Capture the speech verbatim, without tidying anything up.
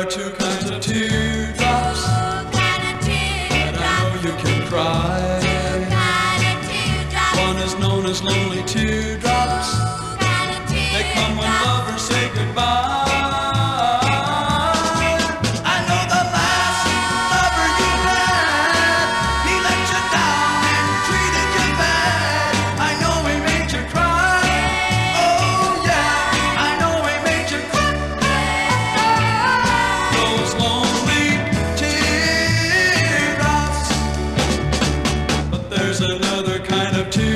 are two kinds of teardrops Kind of teardrops. that I know you can cry. Kind of teardrops. One is known as lonely teardrops. Kind of teardrops. They come when lovers say goodbye. I know the last lover you had, he let you down and treated you bad. I know he made you cry. Oh yeah, I know he made you cry. Those lonely teardrops. But there's another kind of teardrop